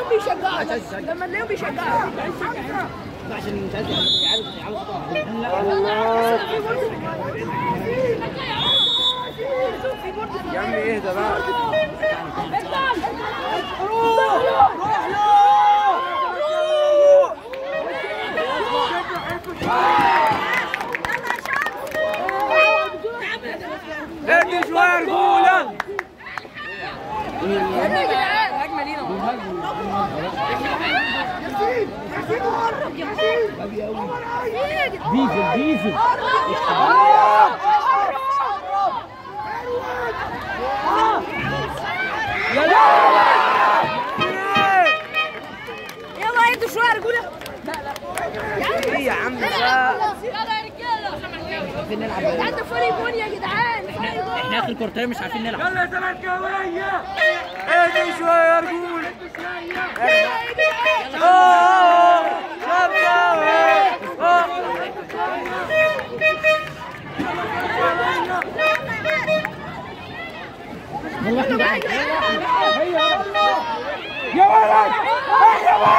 بيشجعوا لما نلاقيهم بيشجعوا عشان مش عايز يا عم اهدى بقى. اهدي شوية يا رجولة. هجمة لينا ديزل يلا اهدوا شوية يا رجولة. ايه يا عم يلا يا رجالة عارفين نلعب. عندنا فريق جون يا جدعان. احنا اخر كورتين مش عارفين نلعب. يلا يا زملكاوية اهدي شوية يا رجولة. والله احنا يا ولد